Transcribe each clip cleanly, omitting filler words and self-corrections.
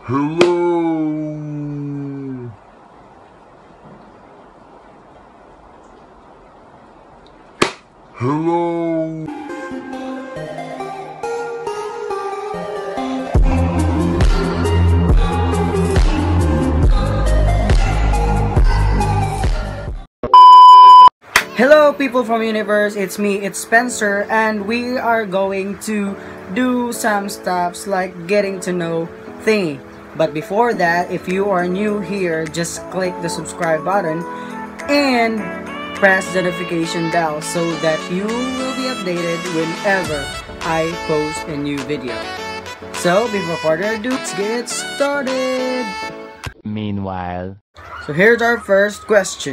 Hello. Hello. Hello people from universe, it's me, it's Spencer, and we are going to do some stuffs like getting to know thingy. But before that, if you are new here, just click the subscribe button and press the notification bell so that you will be updated whenever I post a new video. So before further ado, let's get started. Meanwhile, So here's our first question.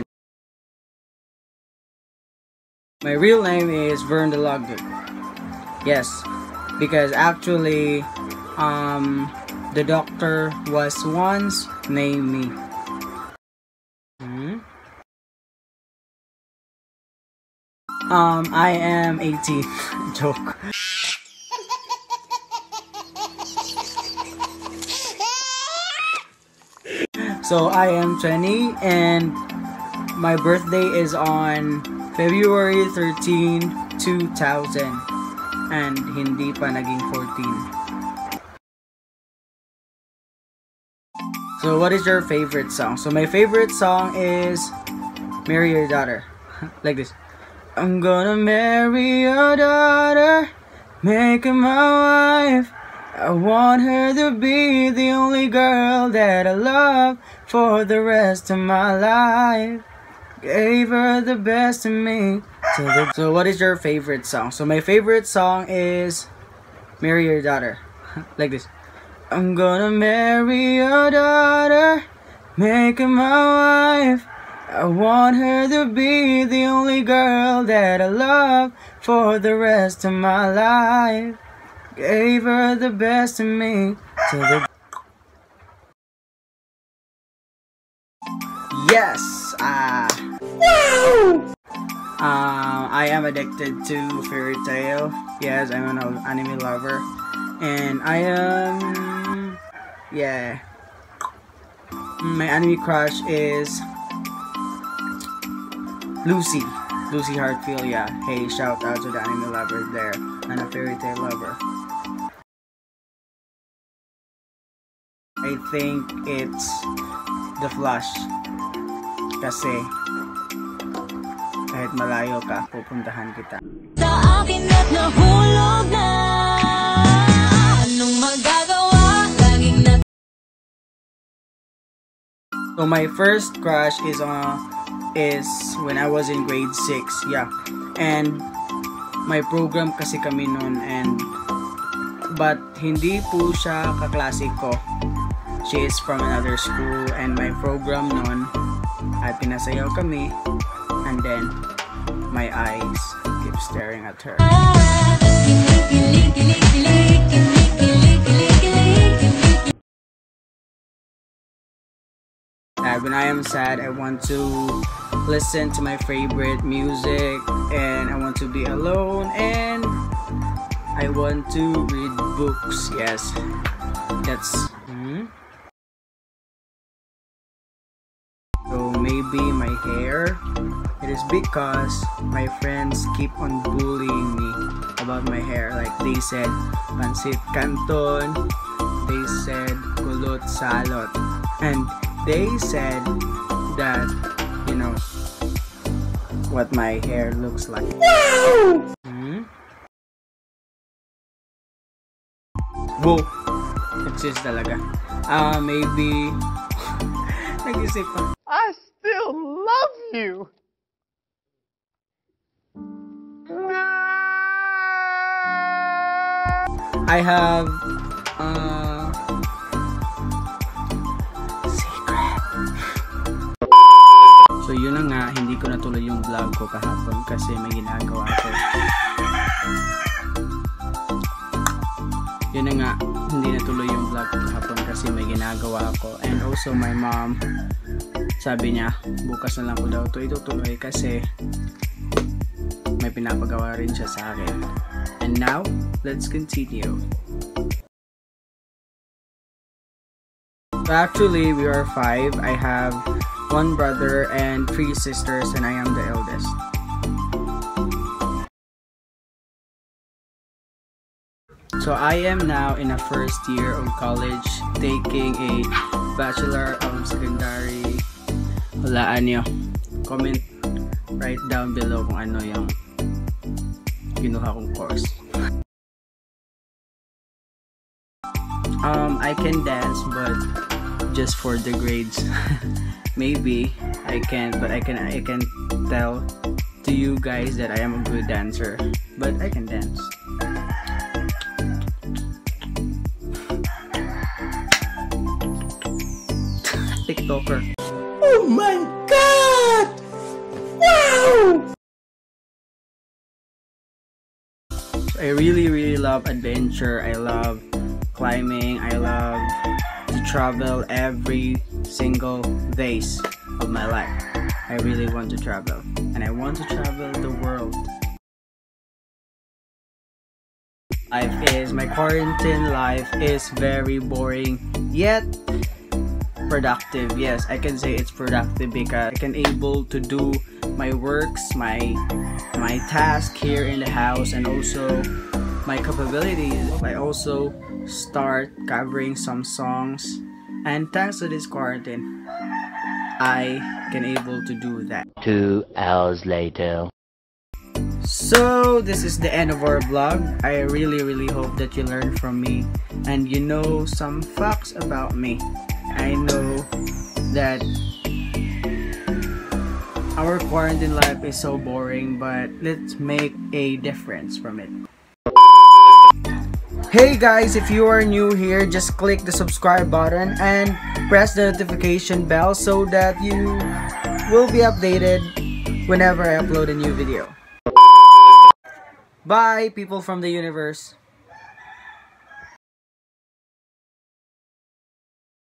My real name is Vern Delogdo. Yes, because actually, the doctor was once named me. I am 18. Joke. So I am 20 and my birthday is on February 13, 2000 and hindi pa naging 14. So what is your favorite song? So my favorite song is Marry Your Daughter. Like this. I'm gonna marry your daughter, make her my wife. I want her to be the only girl that I love for the rest of my life. Gave her the best of me. So what is your favorite song? So my favorite song is Marry Your Daughter. Like this. I'm gonna marry your daughter, make her my wife. I want her to be the only girl that I love for the rest of my life. Gave her the best of me. Yes, I am addicted to Fairy Tail. Yes, I'm an anime lover, and I am, yeah. My anime crush is Lucy Hartfield. Yeah. Hey, shout out to the anime lovers there and a Fairy Tail lover. I think it's The Flash. Kasi kahit malayo ka, pupuntahan kita. Sa akin at nahulog na. Anong magagawa? Laging na. So my first crush is when I was in grade 6. Yeah. And my program kasi kami noon, but hindi po siya kaklase ko. She is from another school, and my program noon ay pinasayaw kami, and then my eyes keep staring at her. When I am sad, I want to listen to my favorite music, and I want to be alone, and I want to read books. Yes, that's So maybe my hair. It is because my friends keep on bullying me about my hair. Like they said, pansit canton. They said kulot salot, and they said that, you know, what my hair looks like. Whoa! Exist talaga. Maybe nag-isip pa. I still love you. I have secret. So yun na nga, hindi ko natuloy yung vlog ko kahapon kasi may ginagawa ako. Yun na nga, hindi natuloy yung vlog ko kahapon kasi may ginagawa ako. And also my mom, sabi niya, bukas na lang ko daw ito itutuloy kasi may pinapagawa rin siya sa akin. And now, let's continue. Actually, we are 5. I have 1 brother and 3 sisters, and I am the eldest. So I am now in a first year of college, taking a Bachelor of Secondary. Hulaan nyo. Comment right down below kung ano yung kinuha kong course. I can dance, but just for the grades. Maybe I can't, but I can tell to you guys that I am a good dancer, but I can dance. TikToker. Oh my god! Wow! I really love adventure. I love climbing. I love to travel every single days of my life. I really want to travel, and I want to travel the world. My quarantine life is very boring, yet productive. Yes, I can say it's productive because I can able to do my works, my task here in the house, and also my capabilities. I also start covering some songs, and thanks to this quarantine, I can able to do that. 2 hours later. So this is the end of our vlog. I really hope that you learned from me and you know some facts about me. I know that our quarantine life is so boring, but let's make a difference from it. Hey guys, if you are new here, just click the subscribe button and press the notification bell so that you will be updated whenever I upload a new video. Bye, people from the universe.